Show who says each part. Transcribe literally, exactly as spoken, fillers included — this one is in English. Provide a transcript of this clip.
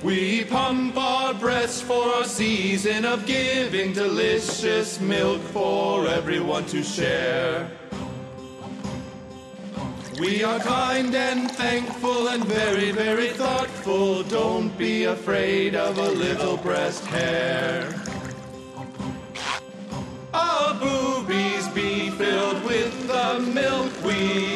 Speaker 1: We pump our breasts for a season of giving delicious milk for everyone to share. We are kind and thankful and very, very thoughtful. Don't be afraid of a little breast hair. Our boobies be filled with the milk we